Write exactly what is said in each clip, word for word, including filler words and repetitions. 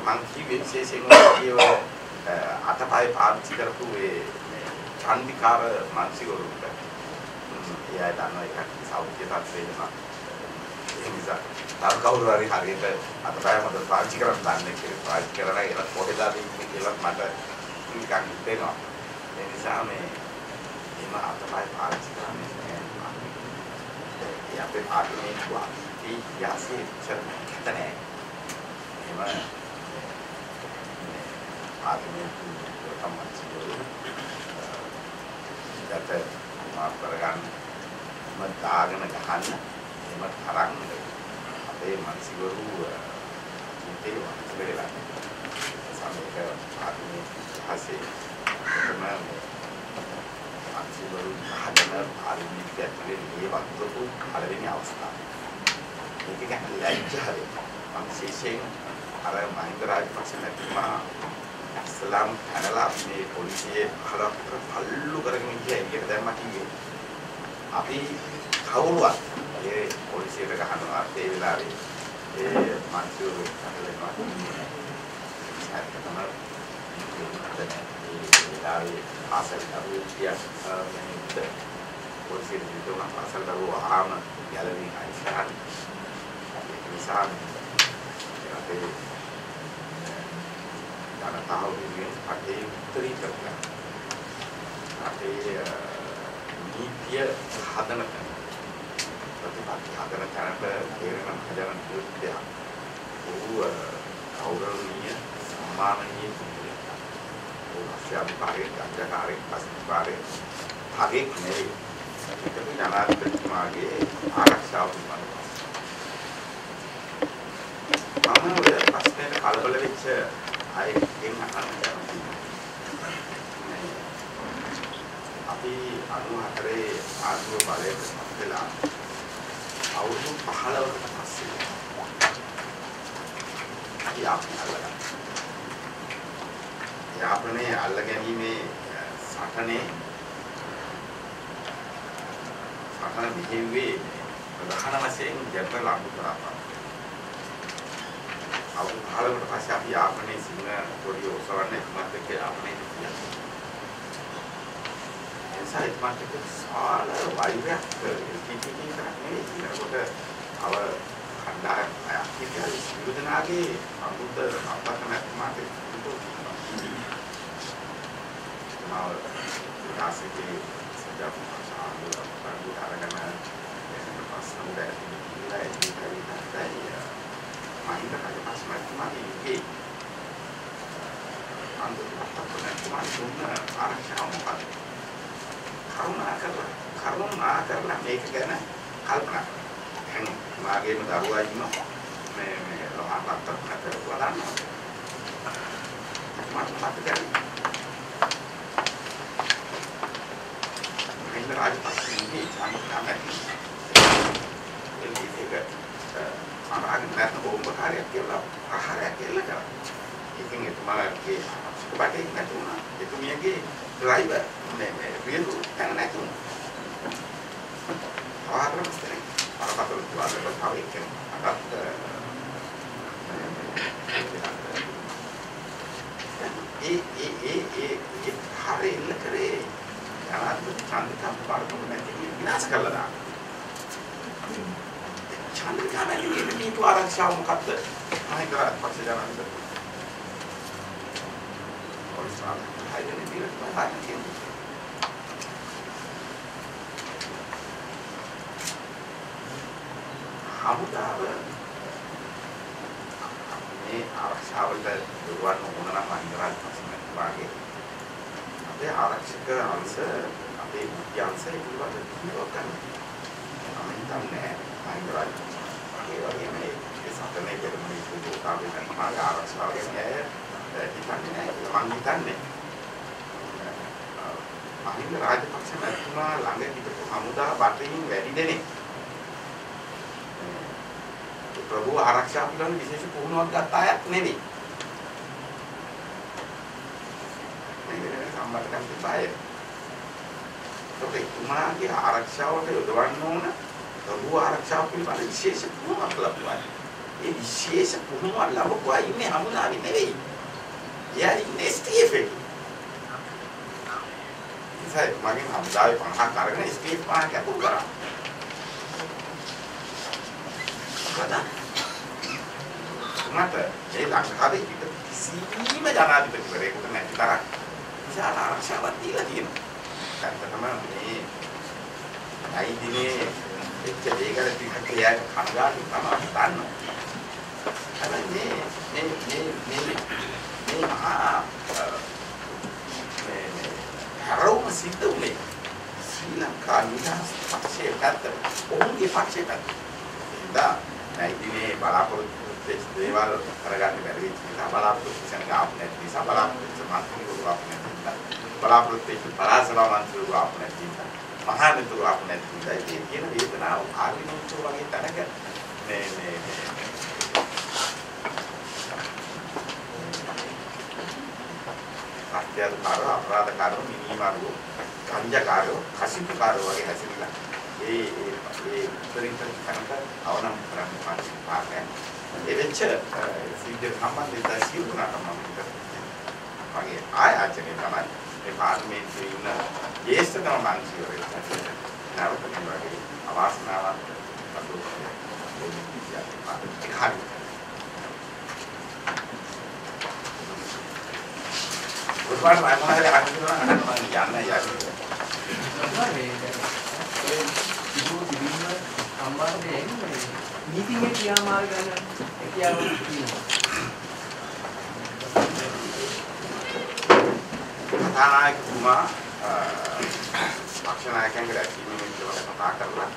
මං කිව්වේ විශේෂයෙන්ම කියව අතපය පාවිච්චි කරපු ඒ චන්දිකාර මානසිකවරුන්ට එයා දන්නවා ඒක සෞඛ්‍ය තත්ත්වය වෙනවා. ඒ නිසා තව කවුරු හරි හරියට අතපය මත පාවිච්චි කරන්න දන්නේ කියලා පාවිච්චි කරලා ඒක කොහෙදාද ඉන්නේ කියලා මට නිකන් හිතෙනවා. ඒ නිසා මේ එම අතපය පාවිච්චි කරන්නේ ඒ අපේ පාර්ලිමේන්තුව ඒ යාසේ චර්ම නැහැ. එම පාර්ලිමේන්තුව තමයි ඉතින් මාත් කරගන්න මම දාගෙන ගහන්න එම තරම් අපේ මානසිකවරු මුතේ වන්දනලා සමේක පාර්ලිමේන්තුව හසේ තමයි මානසිකවරු හදන පාර්ලිමේන්තුව ඇතුලේ මේ වතුපු පළවෙනි අවස්ථාව. ඒක ගැන ලැජ්ජාවේ මම විශේෂයෙන් අර මහින්ද රාජපක්ෂ මැතිතුමා ඉස්ලාම් පැනලා මේ පොලිසියේ අහලක් පල්ලු කරගෙන ගියා එළියට දැම්මා කිව්වේ. අපි කවුරුවත් ඒ පොලිසියට ගහනවා ඒ වෙලාවේ ඒ මානසිකව කටලෙනවා. ඒක තමයි ඒ වෙලාවේ ආසල් කරුවිය මේ පොලිසියට දීලා ආසල් කරුවා ආම ගැලවීම අයිසහන් ඒ නිසා අපේ ජනතාව වෙනුවෙන් අපේ උත්තරීකරණ අපේ නීතිය හදන ප්‍රතිපත්ති හදන තැනට තේරෙන හදන කෘත්‍යය ඕ කෞරවණීය සම්මානීය ඕ ආශාභාරයේ ගංගාකාරයේ පස්පාරේ හරි නෙවෙයි ඒක ජනාධිපතිතුමාගේ ආරක්ෂාව පිළිබඳව මම ඔය ප්‍රශ්නෙට කලබල වෙච්ච අයගෙන් අහන්න අපි අනුහතරේ ආත්ම බලයට පත් වෙලා අවුරුදු පහළොවකට පස්සේ අපි ආපහුලා යාපනයේ අල්ල ගැනීමේ සටනේ සටන මෙහෙව්වේ ප්‍රධාන වශයෙන් ජනරල් අනුතරාපා අවුරුදු පහළොවකට පස්සේ අපි යාපනයේ සිංහ පොඩි ඔසවන්නේ මත කියලා අපනේ කියන්නේ. එසයි මාතක සාල වෛරයක් කිසිකින් කරන්නේ ඉන්නකොට අව කණ්ඩායම් අය ඉතින් යුදනාගේ අමුත අපතන මාතක මාව දාසිකේ සජාප ආසාව පරිහරණය කරන පස්සෙන් ඉලයි ඉතිරි මහින්ද රාජපක්ෂ මහත්මයාගේ අන්තිමට තුන ආරක්ෂාව මොකද? කරුණා කරලා කරුණා කරලා මේක ගැන කල්පනා කරන්න. මාගේම දරුවා ඉන්නවා මේ මේ ලෝහපත්තක් කරලා දානවා. මට මතකයි. මහින්ද රාජපක්ෂගේ සම්මානයි. ඒක අරගෙන නැත්නම් බෝම්බ කාර්යයක් කියලා ආහාරයක් කියලා කරා. ඉතින් එතුමාගේ බඩේ නැතුණා. එතුමියගේ ඩ්‍රයිවර් මේ මේ රියලු තන නැතුණා. ආරම්භස්තරේ අරකට දුවලා තමයි කියන්නේ. අකට ඒ ඒ ඒ ඒ ඒ හරි ඉන්න කරේ. යනාත් චන්දිකා පාරකම නැති විනාශ කළා දාන්න. චන්ද්‍රිකා මැතිගේ නීති ආරක්ෂාව මොකක්ද? මම කරා පස්සේ ජනන්ද. ඔරිසාල හයිදෙන දිනක් තමයි කියන්නේ. හමුදාව මේ ආරක්ෂාවලට දුරවන්න ඕන නම් අනිවාර්ය ප්‍රශ්නයක් වාගේ. අපේ ආරක්ෂක අංශ අපේ මුඛ්‍ය අංශය පිළිබඳව කිව්වක් ගන්න. මම හිතන්නේ අනිවාර්ය ඒ වගේම මේ සතනේ දෙන්නේ දුකාවේ තමයි ආරක්ෂාව කියන්නේ හිතන්නේ නැහැ මම හිතන්නේ මහින්ද රාජපක්ෂ මැතිතුමා ළඟ හිටපු හමුදා බටින් වැඩි දෙනෙක් ප්‍රභු ආරක්ෂා පිළිබඳ විශේෂ පුහුණුවක් ගත්ත අයත් නෙවෙයි මේක සම්බන්ධකම් තිබාය ඒකේ තුමාගේ ආරක්ෂාවට යොදවන්න ඕන ප්‍රභු ආරක්ෂාව පිළිබඳ විශේෂ පුහුණුවක් ලැබුවා ඒ විශේෂ පුහුණුවක් ලැබුවා ඉන්නේ හමුදාවේ නෙවෙයි. එයා ඉන්නේ එස් ටී එෆ් එකේ. ඉතින් මගෙන් හමුදාවේ පහක් අරගෙන එස් ටී එෆ් පහක් අපු කරා. කදා මට ඒ ලංකාවේ කිසිම ජනාධිපතිවරයෙකුට නැති තරම් විශාල ආරක්ෂාවක් දීලා තියෙනවා. ඇත්තටම මේ අයි දිනේ එච්ච දෙයකට ටිකක් එයාට කනගාටු තමයි ගන්නවා. හැබැයි මේ මේ මේ මේ මේ මහා මේ හරවම සිද්ධ වුණේ ශ්‍රී ලංකා නිදහස් පක්ෂයේ පැත්තට. ඔවුන්ගේ පක්ෂයේ පැත්තට. ඉතින් අයි දිනේ බලාපොරොත්තු දේවල් කරගන්න බැරි වෙච්ච නිසා බලාපොරොත්තු වෙන ගාප් නැති නිසා බලාපොරොත්තු මාත්‍රිකව ගාප් නැති නිසා බලාපොරොත්තු වෙච්ච පරාසවා මන්ත්‍රීව ගාප් නැති නිසා මහා මිතුරු ගාප් නැති නිසා ඒ කියන වේදනාව ආර්ලිමන්තු වගේ තැනක මේ මේ අත්‍යවශ්‍ය අපරාධකාරෝ මිනිමාරෝ ගංජාකාරෝ කසිපකාරෝ වගේ හැසිරෙලා ඒ ඒ උත්තරීතර තැනක අවනම් කරන්න පාන්නේ එවෙච්ච සිද්ධ සම්බන්ධයෙන් සිවුනට මම මගේ ආයතනයේ තමයි මේ පාර්ලිමේන්තුවේ ඉන්න ජ්‍යෙෂ්ඨතම මන්ත්‍රීවරයෙක් නැවත මේ වගේ අවාසනාවක් අතුරුදහන් උඩට මම මොනවද අහන්නේ මම යන්න යන්නේ ඒ ඉදුව දිවිම සම්බන්ධයෙන් නීතිමය ක්‍රියාමාර්ග ගැන කියාවොත් කියනවා. කතානායකතුමා පක්ෂ නායකයන්ගේ රැකීමේ විදිහට කතා කරලා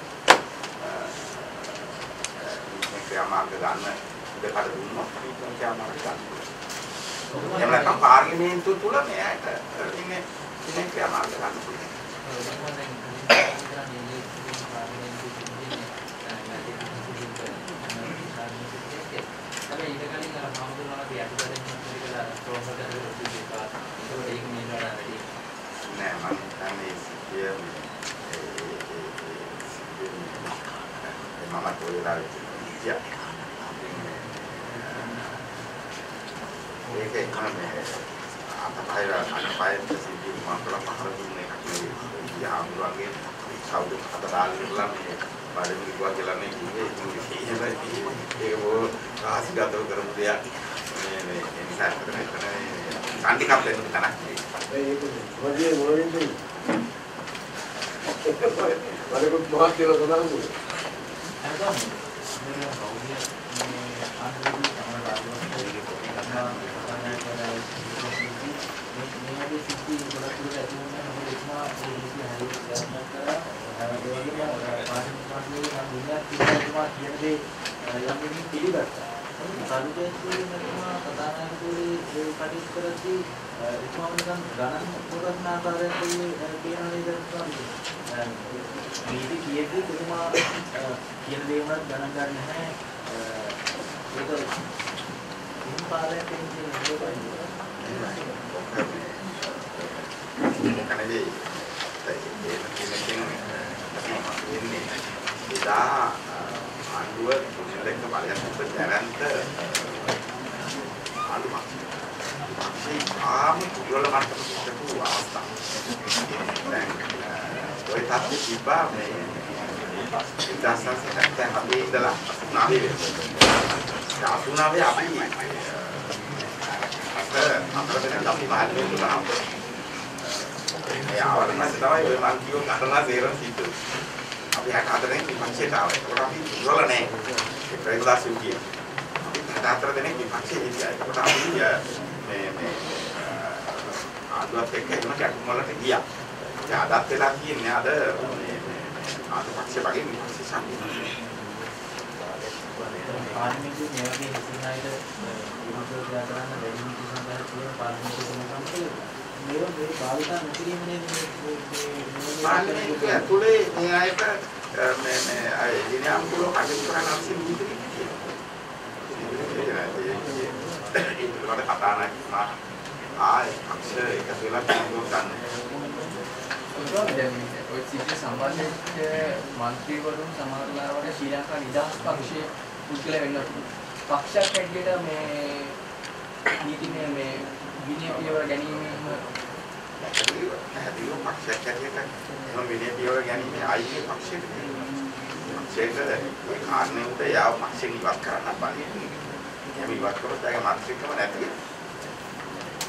නීතිමය ක්‍රියාමාර්ග ගන්න දෙකට දුන්නොත් නීතිමය ක්‍රියාමාර්ග ගන්න. එහෙම නැත්නම් පාර්ලිමේන්තුව තුල මෙයාට ඉන්නේ නීතිමය ක්‍රියාමාර්ග ගන්න පුළුවන්. ඊට කලින් අර හමුදුනාගේ යටිපතෙන් කියලා ප්‍රොෆෙසර් දෙවියන් කිව්වා ඒකට ඒක නේද වැඩි නෑ මම හිතන්නේ සිද්ධිය මම තෝරලා ඉතියා ඒක එක්කම අපතේ අනපයත් සිද්ධිය මම කරලා පහර දුන්නේ එකක් නෙවෙයි යාමුලගේ කවුද හතරාල් ඉරලා මේ බඩේ ගිහුවා කියලා නේ කිව්වේ ඒක ඒක රාසිගතව කරමු දෙයක් මේ මේ නිසා කරන්නේ සාන්ති කප්ලෙන් තනක් නෙවෙයි ඒක වගේ මොනින්ද වලකුත් මහත් කියලා සඳහන් වුණා අරගම මේ කවුද මේ ආන්දෝලන තමයි රාජ්‍යවලදී කරනවා තමයි කරන්නේ මේ මේ සිද්ධි ගොඩක් දුරට ඇති වෙනවා මොකද ඒකමා මේ විදිහ හරියට ප්‍රයත්න කරා ඒ වගේම පාර්ලිමේන්තුවේ නම් දුන්නා කියලා කියන දේ යම් කෙනෙක් පිළිගත්තා. සාධුකයන්ගේ මතම කතානායකතුමේ ඒ කටයුතු කරද්දී එතුමා නිකන් ගණන් පොරන ආකාරයෙන් කියන නේද ස්වාමීනි. මේක කියෙද්දී එතුමා කියන දේ වුණත් ගණන් ගන්න නැහැ. ඒක මුන් පාරේ තියෙන කනදී ඒ එදා ආණ්ඩුව මුලින්ම බලයන්ට දැනන්ත ආණ්ඩුවක් මේ ආම කුලවල මට්ටමට තිබු අවස්ථාව. දැන් ඔය තාත්තේ තිබ්බා මේ ඉතිහාසයෙන් දැන් අපි ඉඳලා නාවේ වෙනවා. අතුනාවේ අපි අතර අපිට අපි බාහිර වෙනවා. ඒ ආවරණය තමයි ඔය මං කියව කරලා තේරෙන සිද්ධ. අපි හතරෙන් විපක්ෂයට ආවා. ඒකට අපි දුරල නැහැ. ඒ ප්‍රේමදාසියු කියන. අපි හතර දෙනෙක් විපක්ෂයේ හිටියා. ඒකට අපි මේ මේ ආදුවත් එක්ක එන කැටුම් වලට ගියා. ඒ ආදත් වෙලා කියන්නේ අද මේ මේ ආදපක්ෂ වගේ විපක්ෂ සංගීතය. පාර්ලිමේන්තුවේ මේ වගේ හිසිනායිද විමර්ශනය කරන්න බැරි නීති සම්බන්ධ තියෙන පාර්ලිමේන්තුවේ සම්පූර්ණ මේවා මේ භාවිතා නොකිරීම නේද මේ පාර්ලිමේන්තුව ඇතුලේ මේ අයට මේ මේ අය දිනම් කුල කටයුතු කරන්න අවශ්‍ය නීති තියෙනවා. ඒක වල කතා නැහැ ආය අක්ෂර එක වෙලා කියනවා ගන්න. දැන් ඔය සිද්ධිය සම්බන්ධයෙන් මන්ත්‍රීවරුන් සමහරවල් වල ශ්‍රී ලංකා නිදහස් පක්ෂයේ පුද්ගලයා වෙන්න පුළුවන්. පක්ෂයක් හැටියට මේ නීතිමය මේ විනය පියවර ගැනීමම පැහැදිලිව පක්ෂයක් හැටියට එහෙම විනය පියවර ගැනීම ආයේ පක්ෂයක පක්ෂයක ඒ කාරණේ උඩ යාව පක්ෂෙන් ඉවත් කරන්න බෑ. එහෙම ඉවත් කරොත් ඒගේ මාත්‍රිකම නැති වෙනවා.